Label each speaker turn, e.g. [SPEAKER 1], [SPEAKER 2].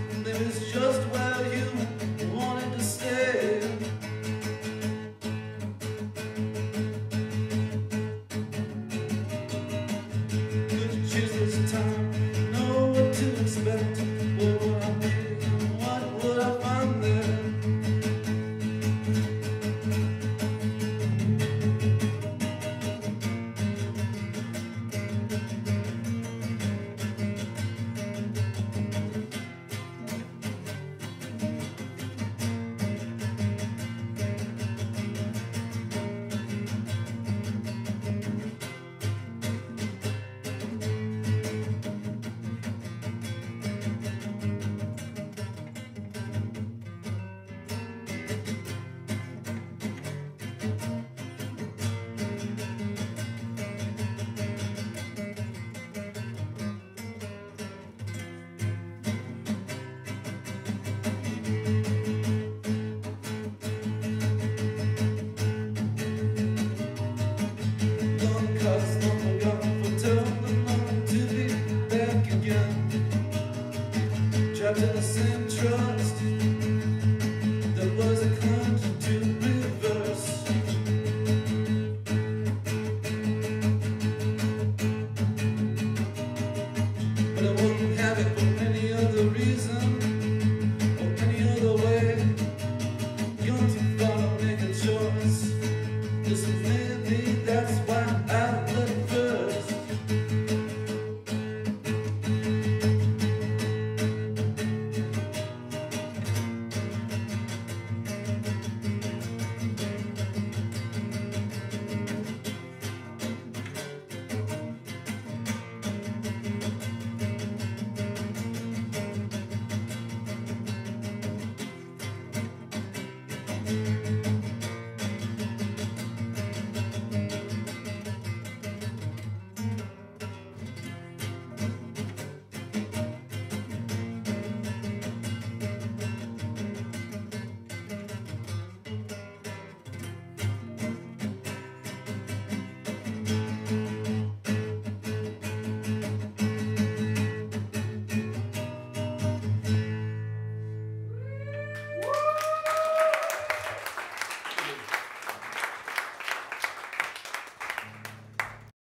[SPEAKER 1] Live is just where you wanted to stay. Could you choose this time? Know what to expect. What would I be? What would I find there? Trapped in the same trust that was a clutch to